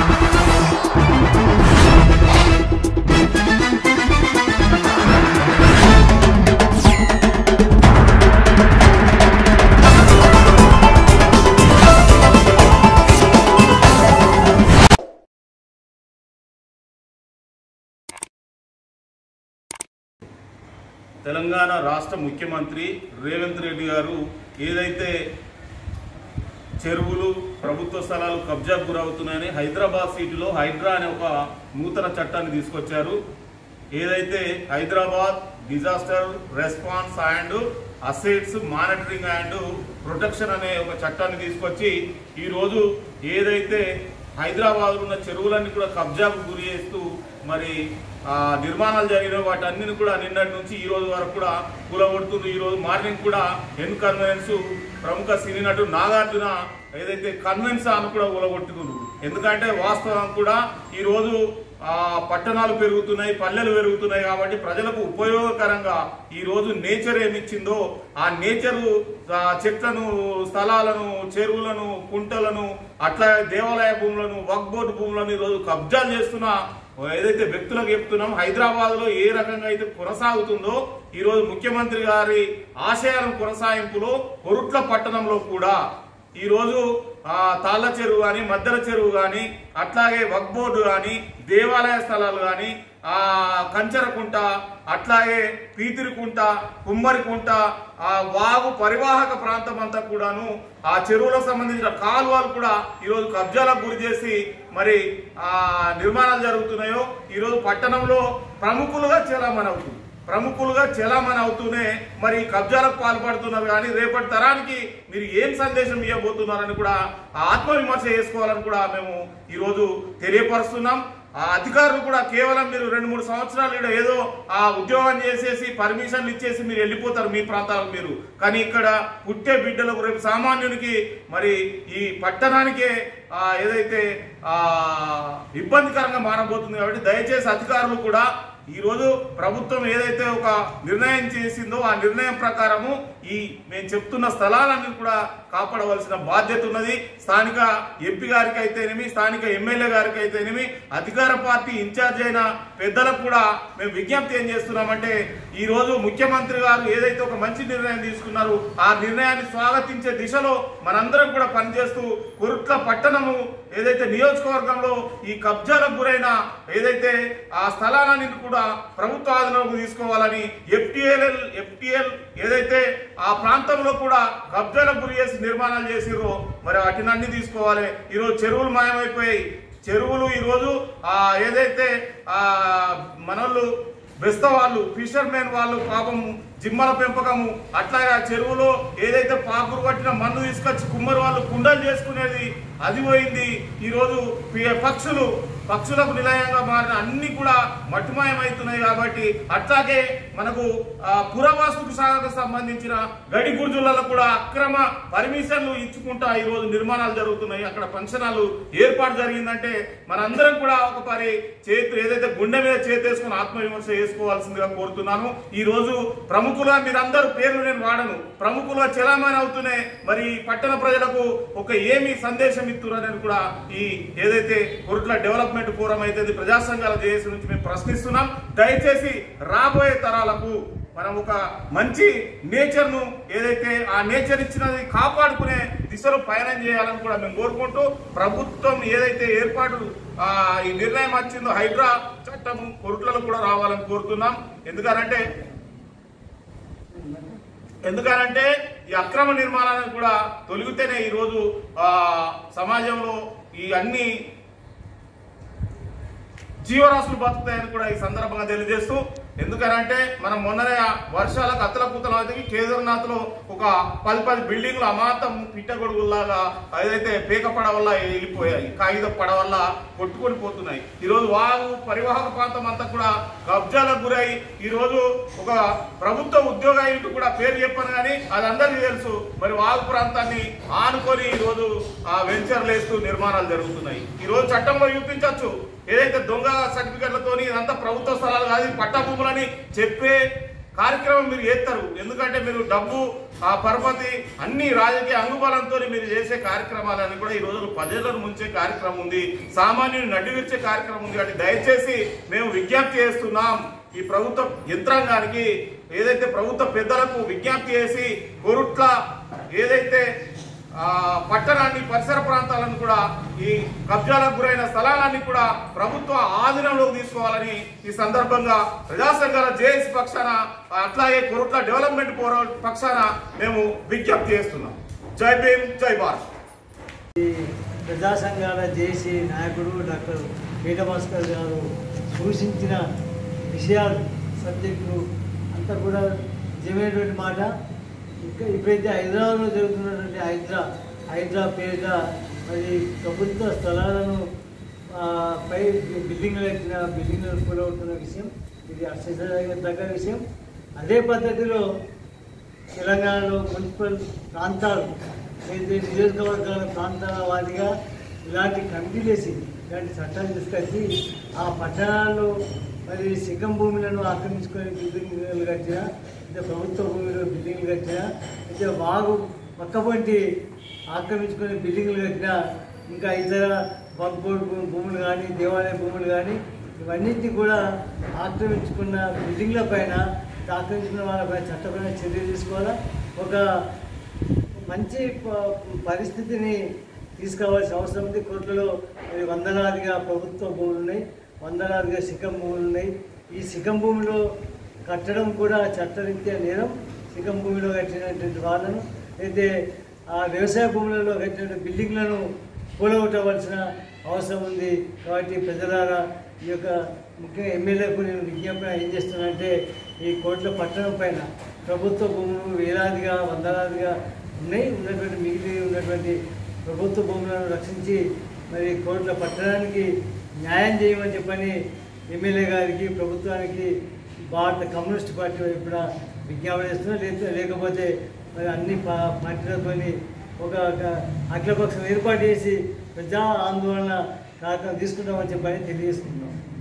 తెలంగాణ రాష్ట్ర ముఖ్యమంత్రి రేవంత్ రెడ్డి గారు ఏదైతే చెరువులు ప్రభుత్వ స్థలాలు కబ్జాకు గురవుతున్నాయని హైదరాబాద్ సిటీలో హైడ్రా అనే ఒక నూతన చట్టాన్ని తీసుకొచ్చారు. ఏదైతే Hyderabad disaster response and assets monitoring and protection అనే ఒక చట్టాన్ని తీసుకొచ్చి ఈరోజు ఏదైతే హైదరాబాద్లో ఉన్న చెరువులన్నీ కూడా కబ్జాకు గురి చేస్తూ మరి నిర్మాణాలు జరిగిన వాటన్నిటిని కూడా నిన్నటి నుంచి ఈ రోజు వరకు కూడా కూలగొడుతుంది. ఈరోజు మార్నింగ్ కూడా కన్వెన్స్ ప్రముఖ సినీ నటుడు నాగార్జున ఏదైతే కన్వెన్స్ అని కూడా కూలగొట్టుకున్నారు. ఎందుకంటే వాస్తవం కూడా ఈరోజు పట్టణాలు పెరుగుతున్నాయి, పల్లెలు పెరుగుతున్నాయి కాబట్టి ప్రజలకు ఉపయోగకరంగా ఈరోజు నేచర్ ఏమిచ్చిందో ఆ నేచరు చెట్లను, స్థలాలను, చెరువులను, కుంటలను, అట్లా దేవాలయ భూములను, వక్ఫ్ బోర్డు భూములను ఈరోజు కబ్జాలు చేస్తున్న ఏదైతే వ్యక్తులకు చెప్తున్నాం హైదరాబాద్ లో ఏ రకంగా అయితే కొనసాగుతుందో ఈరోజు ముఖ్యమంత్రి గారి ఆశయాలను కొనసాగింపులో కొరుట్ల పట్టణంలో కూడా ఈరోజు తాళ్ళ చెరువు కానీ, మద్దెల చెరువు కానీ, అట్లాగే వక్ఫ్ బోర్డు కానీ, దేవాలయ స్థలాలు కానీ, కంచరకుంట, అట్లాగే పీతిరికుంట, కుమ్మరికుంట, వాగు పరివాహక ప్రాంతం అంతా కూడాను ఆ చెరువులకు సంబంధించిన కాలువలు కూడా ఈరోజు కబ్జాలకు గురి చేసి మరి నిర్మాణాలు జరుగుతున్నాయో ఈరోజు పట్టణంలో ప్రముఖులుగా చలామణి అవుతూనే మరి కబ్జాలకు పాల్పడుతున్నారు. కానీ రేపటి తరానికి మీరు ఏం సందేశం ఇవ్వబోతున్నారని కూడా ఆత్మవిమర్శ చేసుకోవాలని కూడా మేము ఈరోజు తెలియపరుస్తున్నాం. ఆ అధికారులు కూడా కేవలం మీరు 2-3 సంవత్సరాలు ఏదో ఆ ఉద్యోగం చేసేసి పర్మిషన్లు ఇచ్చేసి మీరు వెళ్ళిపోతారు మీ ప్రాంతాలకు మీరు. కానీ ఇక్కడ పుట్టే బిడ్డలకు రేపు సామాన్యునికి మరి ఈ పట్టణానికే ఏదైతే ఇబ్బందికరంగా మారబోతుంది. కాబట్టి దయచేసి అధికారులు కూడా ఈరోజు ప్రభుత్వం ఏదైతే ఒక నిర్ణయం చేసిందో ఆ నిర్ణయం ప్రకారము ఈ మేము చెప్తున్న స్థలాలన్నీ కూడా కాపాడవలసిన బాధ్యత ఉన్నది. స్థానిక ఎంపీ గారికి అయితేనేమి, స్థానిక ఎమ్మెల్యే గారికి అయితేనేమి, అధికార పార్టీ ఇన్ఛార్జ్ అయిన పెద్దలకు కూడా మేము విజ్ఞప్తి ఏం చేస్తున్నామంటే ఈరోజు ముఖ్యమంత్రి గారు ఏదైతే ఒక మంచి నిర్ణయం తీసుకున్నారు ఆ నిర్ణయాన్ని స్వాగతించే దిశలో మనందరం కూడా పనిచేస్తూ కొరుట్ల పట్టణము ఏదైతే నియోజకవర్గంలో ఈ కబ్జాలకు గురైన ఏదైతే ఆ స్థలాలన్నీ కూడా ప్రభుత్వ ఆధీనంలోకి తీసుకోవాలని ఎఫ్టిఎల్ ఏదైతే ఆ ప్రాంతంలో కూడా కబ్జాలకు గురి చేసి నిర్మాణాలు చేసిరో మరి వాటిని తీసుకోవాలి. ఈరోజు చెరువులు మాయమైపోయాయి. చెరువులు ఈరోజు ఏదైతే మనోళ్ళు బెస్త వాళ్ళు, ఫిషర్మెన్ వాళ్ళు పాపం జిమ్మల పెంపకము, అట్లాగే ఆ చెరువులో ఏదైతే పాకురు పట్టిన మన్ను తీసుకొచ్చి కుమ్మరి వాళ్ళు కుండలు చేసుకునేది అది పోయింది. ఈరోజు పక్షులకు నిలయంగా మారిన అన్ని కూడా మట్టుమాయమవుతున్నాయి. కాబట్టి అట్లాగే మనకు పురావస్తుకు శాఖకు సంబంధించిన గడి గుర్జులలో కూడా అక్రమ పర్మిషన్లు ఇచ్చుకుంటా ఈరోజు నిర్మాణాలు జరుగుతున్నాయి. అక్కడ ఫంక్షనాలు ఏర్పాటు జరిగిందంటే మనందరం కూడా ఒక పరి ఏదైతే గుండె మీద చేతేసుకుని ఆత్మవిమర్శ చేసుకోవాల్సిందిగా కోరుతున్నాను. ఈ రోజు ప్రముఖులుగా మీరందరూ పేర్లు నేను వాడను, ప్రముఖులుగా చలామణి అవుతూనే మరి పట్టణ ప్రజలకు ఒక ఏమి సందేశం ఇస్తున్నారని కూడా ఈ ఏదైతే కొరుట్ల డెవలప్మెంట్ ఫోరం అయితే ప్రజా సంఘాల జేఏసీ నుంచి మేము ప్రశ్నిస్తున్నాం. దయచేసి రాబోయే తరాలకు మనం ఒక మంచి నేచర్ ను ఏదైతే ఆ నేచర్ ఇచ్చినది కాపాడుకునే దిశలో పయనం చేయాలని కూడా మేము కోరుకుంటూ ప్రభుత్వం ఏదైతే ఏర్పాటు ఈ నిర్ణయం వచ్చిందో హైడ్రా చట్టం కొరుట్లలో కూడా రావాలని కోరుతున్నాం. ఎందుకనంటే ఈ అక్రమ నిర్మాణాలను కూడా తొలగితేనే ఈరోజు సమాజంలో ఈ అన్ని జీవరాశులు బతుకుతాయని కూడా ఈ సందర్భంగా తెలియజేస్తూ, ఎందుకనంటే మనం మొన్ననే వర్షాలకు అత్తలకూతలు అయితే కేదార్నాథ్ లో ఒక 10 బిల్డింగ్లు అమాంతం పిట్టగొడుగుల్లాగా ఏదైతే పేక పడ వల్ల వెళ్ళిపోయాయి, కాగిత పడ వల్ల కొట్టుకొని పోతున్నాయి. ఈరోజు వాగు పరివాహక ప్రాంతం అంతా కూడా కబ్జాలకు గురై ఈరోజు ఒక ప్రభుత్వ ఉద్యోగం కూడా పేరు చెప్పాను కానీ అది అందరికీ తెలుసు. మరి వాగు ప్రాంతాన్ని ఆనుకొని ఈరోజు వెంచర్లు వేస్తూ నిర్మాణాలు జరుగుతున్నాయి. ఈరోజు చట్టంలో చూపించవచ్చు ఏదైతే దొంగ సర్టిఫికెట్లతో ఇదంతా ప్రభుత్వ స్థలాలు కాదు పట్టా భూములని చెప్పే కార్యక్రమం మీరు చేస్తారు. ఎందుకంటే మీరు డబ్బు ఆ పరపతి అన్ని రాజకీయ అంగుబలంతో మీరు చేసే కార్యక్రమాలన్నీ కూడా ఈ రోజు ప్రజలను ముంచే కార్యక్రమం ఉంది, సామాన్యుని నడ్డివిర్చే కార్యక్రమం ఉంది. కాబట్టి దయచేసి మేము విజ్ఞప్తి చేస్తున్నాం ఈ ప్రభుత్వ యంత్రాంగానికి, ఏదైతే ప్రభుత్వ పెద్దలకు విజ్ఞప్తి చేసి కొరుట్ల ఏదైతే పట్టణాన్ని పరిసర ప్రాంతాలను కూడా ఈ కబ్జాలకు గురైన స్థలాలన్నీ కూడా ప్రభుత్వ ఆధీనంలోకి తీసుకోవాలని ఈ సందర్భంగా ప్రజా సంఘాల జేఏసీ పక్షాన అట్లాగే కొరుట్ల డెవలప్మెంట్ పక్షాన మేము విజ్ఞప్తి చేస్తున్నాం. జై భీమ్, జై భారత్. ప్రజా సంఘాల జేఏసీ నాయకుడు డాక్టర్ పీట భాస్కర్ గారు సూచించిన విషయాలు సబ్జెక్టులు అంతా కూడా నిజమైనటువంటి మాట. ఇప్పుడైతే హైదరాబాద్లో జరుగుతున్నటువంటి హైడ్రా పేరిట మరి ప్రభుత్వ స్థలాలను పై బిల్డింగ్లు కూలవుతున్న విషయం ఇది హర్షించదగ్గ విషయం. అదే పద్ధతిలో తెలంగాణలో మున్సిపల్ ప్రాంతాలు అయితే నియోజకవర్గాల ప్రాంతాల వారీగా ఇలాంటి కమిటీలు వేసి ఇలాంటి చట్టాలు తీసుకొచ్చి ఆ పట్టణాల్లో మరి సిగ్గం భూములను ఆక్రమించుకొని బిల్డింగ్లు కట్టినా, అయితే ప్రభుత్వ భూమిలో బిల్డింగ్లు కట్టినా, అయితే వాగు పక్కపంటి ఆక్రమించుకొని బిల్డింగ్లు కట్టినా, ఇంకా ఇతర వక్ఫ్ బోర్డు భూములు కానీ దేవాలయ భూములు కానీ ఇవన్నింటినీ కూడా ఆక్రమించుకున్న బిల్డింగ్ల పైన ఆక్రమించుకున్న వాళ్ళపైన చట్టపరమైన చర్యలు తీసుకోవాలా. ఒక మంచి పరిస్థితిని తీసుకురావాల్సిన అవసరం ఉంది. కోట్లలో వందలాదిగా ప్రభుత్వ భూములు ఉన్నాయి, వందలాదిగా సిగ్గం భూములు ఉన్నాయి. ఈ సిగ్గం భూమిలో కట్టడం కూడా చట్టరీత్యా నేరం. సిగ్గం భూమిలో కట్టినటువంటి వాళ్ళను అయితే ఆ వ్యవసాయ భూములలో కట్టినటువంటి బిల్డింగ్లను కూలగొట్టవలసిన అవసరం ఉంది. కాబట్టి ప్రజలారా ఈ యొక్క ముఖ్యంగా ఎమ్మెల్యేకు నేను విజ్ఞాపన ఏం చేస్తున్నానంటే, ఈ కోట్ల పట్టణం పైన ప్రభుత్వ భూములు వేలాదిగా వందలాదిగా ఉన్నటువంటి మిగిలి ఉన్నటువంటి ప్రభుత్వ భూములను రక్షించి మరి కోట్ల పట్టణానికి న్యాయం చేయమని చెప్పని ఎమ్మెల్యే గారికి ప్రభుత్వానికి భారత కమ్యూనిస్ట్ పార్టీ వైపున విజ్ఞాపన చేస్తున్నా. లేకపోతే మరి అన్ని పార్టీలతో ఒక అఖిలపక్షం ఏర్పాటు చేసి ప్రజా ఆందోళన కార్యక్రమం తీసుకుంటామని చెప్పని తెలియజేస్తున్నాం.